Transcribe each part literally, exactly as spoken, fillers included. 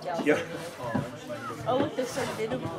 Yeah. Oh, look, there's some biddable.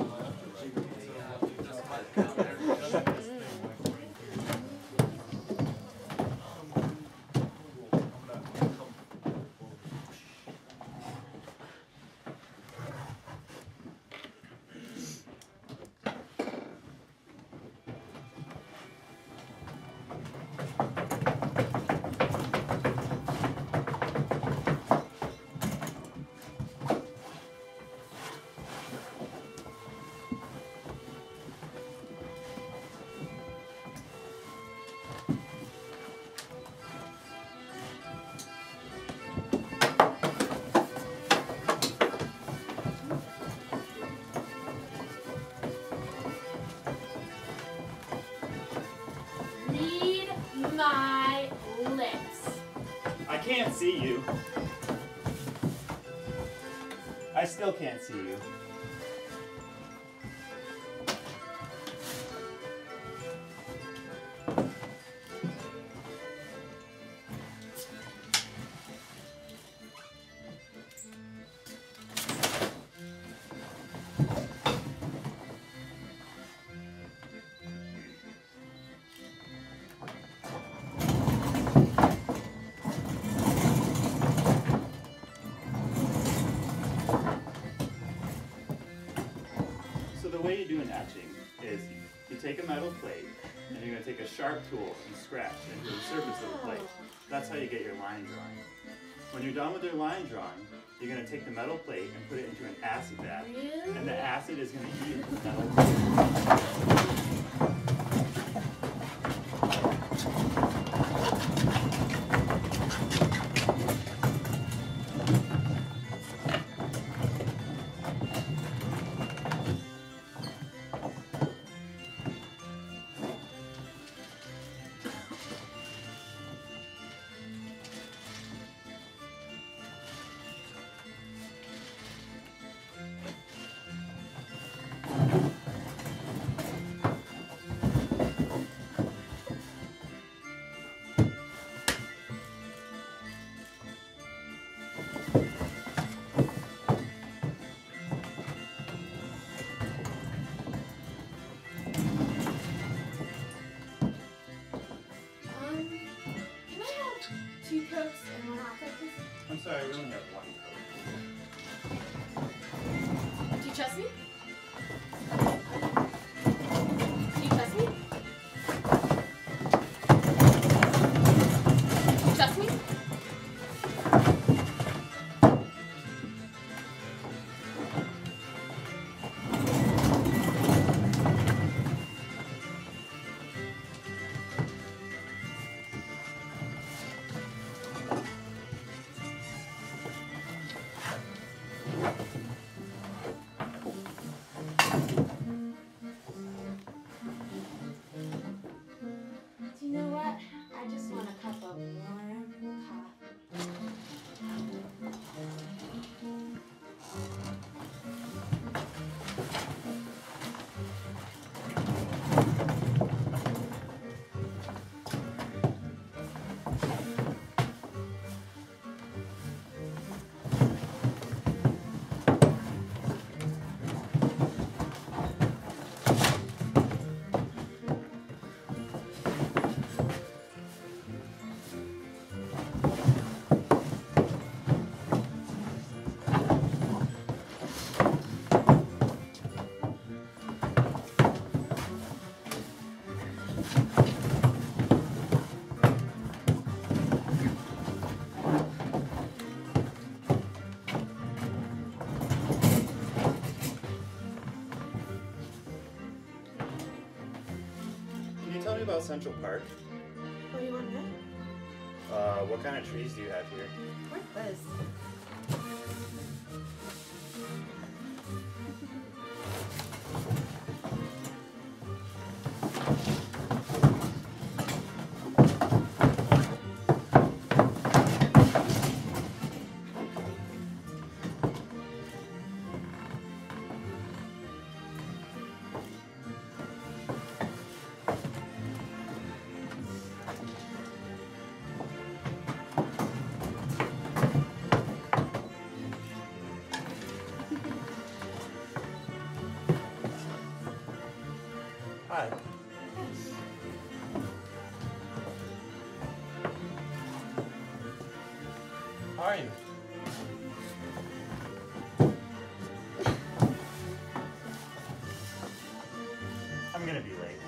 My lips. I can't see you. I still can't see you. The way you do an etching is you, you take a metal plate and you're going to take a sharp tool and scratch into the surface of the plate. That's how you get your line drawing. When you're done with your line drawing, you're going to take the metal plate and put it into an acid bath. Really? And the acid is going to eat the metal plate. Two Cokes and one hot Coke, please? I'm sorry, we only have one Coke. Do you trust me? Do you trust me? Do you trust me? About Central Park. What do you want to know? Uh, what kind of trees do you have here? Where's Liz? Hi. How are you? I'm gonna be late.